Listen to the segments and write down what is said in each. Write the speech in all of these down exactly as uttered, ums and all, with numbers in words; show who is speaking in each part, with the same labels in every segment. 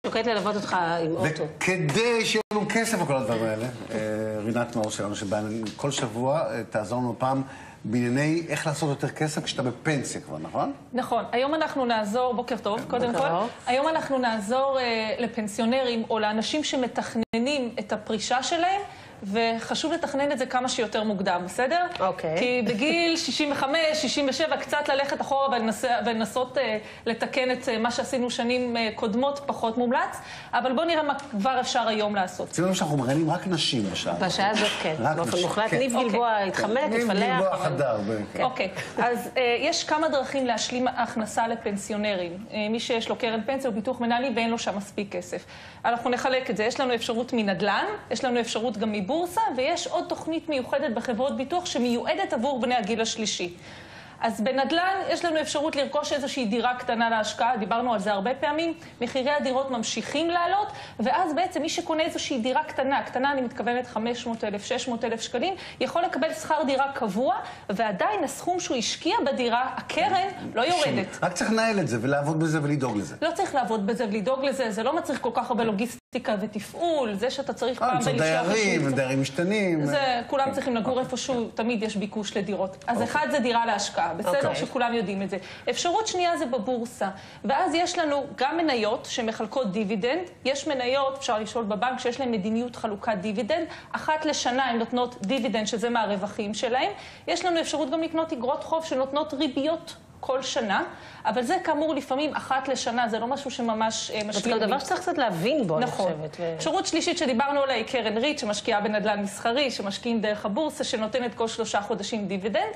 Speaker 1: שוקלת ללוות אותך עם אוטו.
Speaker 2: וכדי שיהיה לנו כסף וכל הדברים האלה, רינת מאור שלנו, שבאה כל שבוע תעזור לנו פעם בענייני איך לעשות יותר כסף כשאתה בפנסיה כבר, נכון?
Speaker 3: נכון. היום אנחנו נעזור, בוקר טוב, קודם כל. היום אנחנו נעזור לפנסיונרים או לאנשים שמתכננים את הפרישה שלהם, וחשוב לתכנן את זה כמה שיותר מוקדם, בסדר?
Speaker 1: אוקיי.
Speaker 3: כי בגיל שישים וחמש, שישים ושבע, קצת ללכת אחורה ולנסות לתקן את מה שעשינו שנים קודמות, פחות מומלץ, אבל בואו נראה מה כבר אפשר היום לעשות.
Speaker 2: שימו לב שאנחנו מראיינים רק נשים בשעה.
Speaker 1: בשעה הזאת, כן. באופן מוחלט, ניב גלבוע התחמק, התפלח.
Speaker 2: ניב גלבוע חדר.
Speaker 3: אוקיי, אז יש כמה דרכים להשלים הכנסה לפנסיונרים. מי שיש לו קרן פנסיה או ביטוח מנהלים ואין לו שם מספיק כסף. אנחנו נחלק את זה. יש לנו אפשרות מנדל"ן, יש לנו אפשרות גם מבורסה, ויש עוד תוכנית מיוחדת בחברות ביטוח שמיועדת עבור בני הגיל השלישי. אז בנדל"ן יש לנו אפשרות לרכוש איזושהי דירה קטנה להשקעה, דיברנו על זה הרבה פעמים, מחירי הדירות ממשיכים לעלות, ואז בעצם מי שקונה איזושהי דירה קטנה, קטנה אני מתכוונת חמש מאות אלף, שש מאות אלף שקלים, יכול לקבל שכר דירה קבוע, ועדיין הסכום שהוא השקיע בדירה, הקרן, לא יורדת.
Speaker 2: רק צריך לנהל את זה ולעבוד בזה ולדאוג לזה.
Speaker 3: לא צריך לעבוד בזה ולדאוג לזה, זה לא מצריך כל כך הרבה לוגיסטיקה ותפעול, זה שאתה צריך פעם
Speaker 2: בלשוח דיירים, דיירים משתנים.
Speaker 3: זה, כולם צריכים לגור איפשהו, תמיד יש ביקוש לדירות. אז אחד זה דירה להשקעה, בסדר? שכולם יודעים את זה. אפשרות שנייה זה בבורסה. ואז יש לנו גם מניות שמחלקות דיבידנד. יש מניות, אפשר לשאול בבנק, שיש להם מדיניות חלוקת דיבידנד. אחת לשנה הן נותנות דיבידנד, שזה מהרווחים שלהם. יש לנו אפשרות גם לקנות אגרות חוב שנותנות ריביות כל שנה, אבל זה כאמור לפעמים אחת לשנה, זה לא משהו שממש משקיע.
Speaker 1: זה דבר שצריך קצת להבין בו,
Speaker 3: נכון.
Speaker 1: אני חושבת.
Speaker 3: אפשרות שלישית שדיברנו עליה היא קרן ריט, שמשקיעה בנדל"ן מסחרי, שמשקיעים דרך הבורסה, שנותנת כל שלושה חודשים דיבידנד,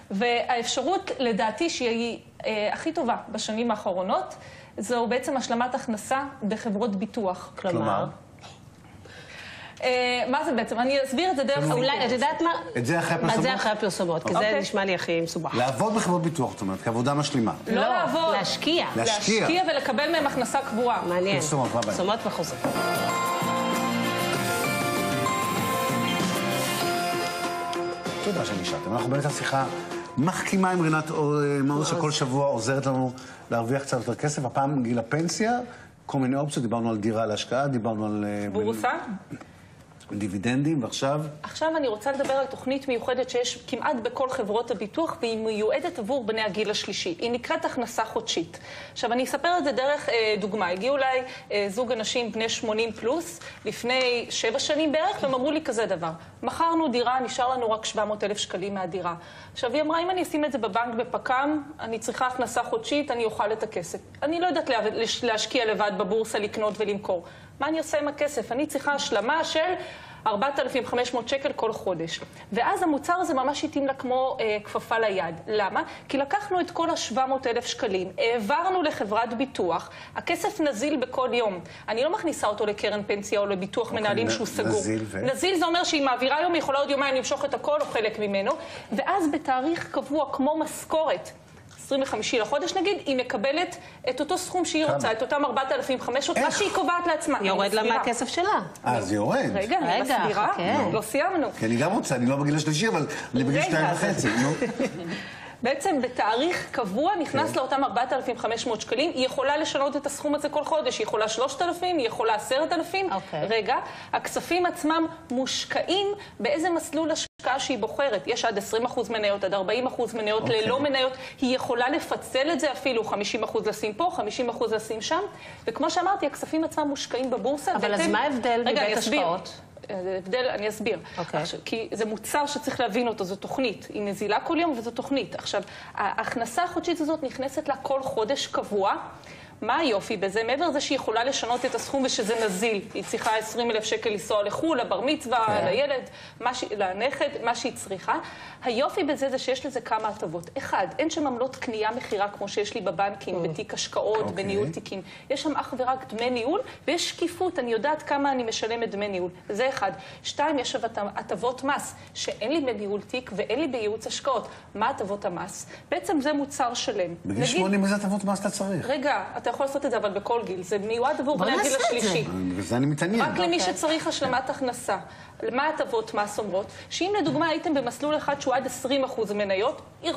Speaker 3: והאפשרות לדעתי שהיא אה, הכי טובה בשנים האחרונות, זו בעצם השלמת הכנסה בחברות ביטוח.
Speaker 1: כלומר?
Speaker 3: מה זה בעצם? אני אסביר את זה דרך...
Speaker 1: אולי, את יודעת מה?
Speaker 2: את זה אחרי הפרסומות?
Speaker 1: את זה אחרי הפרסומות, כי זה נשמע לי הכי מסובך.
Speaker 2: לעבוד בחברות ביטוח, זאת אומרת, כעבודה משלימה.
Speaker 3: לא לעבוד.
Speaker 1: להשקיע.
Speaker 3: להשקיע ולקבל מהם הכנסה קבועה.
Speaker 1: מעניין.
Speaker 2: פרסומות, מה בעיה?
Speaker 1: פרסומות וחוזר.
Speaker 2: תודה שנשארתם. אנחנו באמצע שיחה מחכימה עם רינת מאור שכל שבוע עוזרת לנו להרוויח קצת יותר כסף. הפעם גיל הפנסיה, כל מיני אופציות, דיברנו על דירה להשקעה, דיברנו על...
Speaker 3: בורסה.
Speaker 2: דיבידנדים, ועכשיו?
Speaker 3: עכשיו אני רוצה לדבר על תוכנית מיוחדת שיש כמעט בכל חברות הביטוח, והיא מיועדת עבור בני הגיל השלישי. היא נקראת הכנסה חודשית. עכשיו אני אספר את זה דרך אה, דוגמה. הגיעו אליי אה, זוג אנשים בני שמונים פלוס, לפני שבע שנים בערך, והם אמרו לי כזה דבר. מכרנו דירה, נשאר לנו רק שבע מאות אלף שקלים מהדירה. עכשיו היא אמרה, אם אני אשים את זה בבנק בפקם, אני צריכה הכנסה חודשית, אני אוכל את הכסף. אני לא יודעת להשקיע לבד בבורסה, לקנות ולמכור. מה אני עושה עם הכסף? אני צריכה השלמה של ארבעת אלפים וחמש מאות שקל כל חודש. ואז המוצר הזה ממש התאים לה כמו אה, כפפה ליד. למה? כי לקחנו את כל ה-שבע מאות אלף שקלים, העברנו לחברת ביטוח, הכסף נזיל בכל יום. אני לא מכניסה אותו לקרן פנסיה או לביטוח okay, מנהלים שהוא סגור.
Speaker 2: נזיל ו...
Speaker 3: נזיל זה אומר שהיא מעבירה יום, היא יכולה עוד יומיים למשוך את הכל או חלק ממנו, ואז בתאריך קבוע כמו משכורת, עשרים וחמישי לחודש נגיד, היא מקבלת את אותו סכום שהיא רוצה, את אותם ארבעת אלפים וחמש מאות, מה שהיא קובעת לעצמה.
Speaker 1: יורד לה מהכסף שלה.
Speaker 2: אה, זה יורד.
Speaker 3: רגע, אני מסבירה, לא סיימנו.
Speaker 2: כי אני גם רוצה, אני לא בגיל השלישי, אבל אני בגיל שתיים וחצי.
Speaker 3: בעצם בתאריך קבוע נכנס לאותם ארבעת אלפים וחמש מאות שקלים, היא יכולה לשנות את הסכום הזה כל חודש, היא יכולה שלושת אלפים, היא יכולה עשרת אלפים. רגע, הכספים עצמם מושקעים באיזה מסלול השקעה שהיא בוחרת. יש עד עשרים אחוז מניות, עד ארבעים אחוז מניות, ללא מניות. היא יכולה לפצל את זה אפילו, חמישים אחוז לשים פה, חמישים אחוז לשים שם. וכמו שאמרתי, הכספים עצמם מושקעים בבורסה.
Speaker 1: אבל אז מה ההבדל בבית השקעות?
Speaker 3: הבדל, אני אסביר. Okay. עכשיו, כי זה מוצר שצריך להבין אותו, זו תוכנית. היא נזילה כל יום וזו תוכנית. עכשיו, ההכנסה החודשית הזאת נכנסת לה כל חודש קבוע. מה היופי בזה? מעבר לזה שהיא יכולה לשנות את הסכום ושזה נזיל. היא צריכה עשרים אלף שקל לנסוע לחו"ל, לבר מצווה, okay. לילד, מה ש... לנכד, מה שהיא צריכה. היופי בזה זה שיש לזה כמה הטבות. אחד, אין שם עמלות קנייה מחירה כמו שיש לי בבנקים, mm. בתיק השקעות, okay. בניהול תיקים. יש שם אך ורק דמי ניהול, ויש שקיפות, אני יודעת כמה אני משלמת דמי ניהול. זה אחד. שתיים, יש הטבות מס, שאין לי בניהול תיק ואין לי בייעוץ השקעות. מה הטבות המס? בעצם זה מוצר שלם.
Speaker 2: בגיל שמונים איזה הטבות מס אתה צריך?
Speaker 3: רגע, אתה יכול לעשות את זה, אבל בכל גיל. זה מיועד עבור בני הגיל השלישי.
Speaker 2: וזה אני מתעניין.
Speaker 3: רק למי שצריך השלמת הכנסה. מה הטבות מס אומרות? שאם לדוגמה הייתם במסלול אחד שהוא עד עשרים אחוז מניות, הרווחתם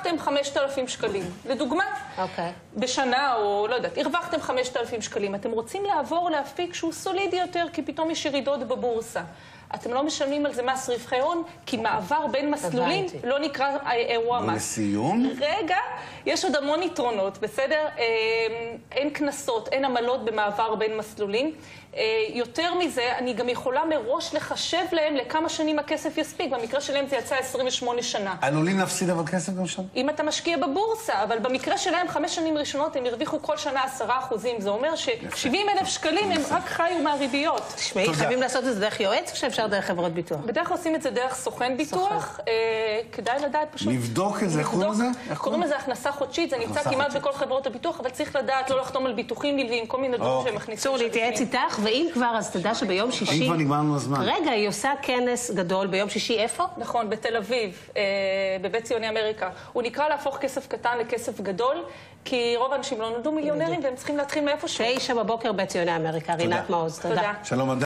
Speaker 3: הרווחתם חמשת אלפים שקלים. לדוגמה,
Speaker 1: אוקיי.
Speaker 3: בשנה או לא יודעת, הרווחתם חמשת אלפים שקלים. אתם רוצים לעבור לאפיק שהוא סולידי יותר, כי פתאום יש ירידות בבורסה. אתם לא משלמים על זה מס רווחי הון, כי מעבר בין מסלולים לא נקרא אירוע מס.
Speaker 2: ולסיום?
Speaker 3: רגע, יש עוד המון יתרונות, בסדר? אין כנסות, אין עמלות במעבר בין מסלולים. יותר מזה, אני גם יכולה מראש לחשב להם לכמה שנים הכסף יספיק. במקרה שלהם זה יצא עשרים ושמונה שנה.
Speaker 2: עלולים להפסיד אבל כסף גם שם?
Speaker 3: אם אתה משקיע בבורסה, אבל במקרה שלהם חמש שנים ראשונות הם הרוויחו כל שנה עשרה אחוזים. זה אומר ש-שבעים אלף שקלים הם רק חיו מהריביות.
Speaker 1: תשמעי, חייבים לעשות את זה דרך יועץ או שאפשר דרך חברות ביטוח?
Speaker 3: בדרך כלל עושים את זה דרך סוכן ביטוח. כדאי לדעת פשוט...
Speaker 2: נבדוק את זה, איך קוראים לזה?
Speaker 3: קוראים לזה הכנסה חודשית, זה נמצא כמעט בכל חברות הביטוח, אבל צריך לדעת לא לחתום על ביטוחים נלווים, כל מיני דברים שהם מכניסים.
Speaker 1: צור, להתייעץ איתך, ואם כבר, אז תדע שביום שישי...
Speaker 2: אם כבר נגמרנו הזמן.
Speaker 1: רגע, היא עושה כנס גדול ביום שישי, איפה?
Speaker 3: נכון, בתל אביב, בבית ציוני אמריקה. הוא נקרא להפוך כסף קטן לכסף גדול, כי רוב האנשים לא נולדו מיליונרים, והם צריכים להתחיל מאיפה שהוא.
Speaker 1: תשע בבוקר בית ציוני אמריקה. רינת מעוז, תודה.
Speaker 2: שלום.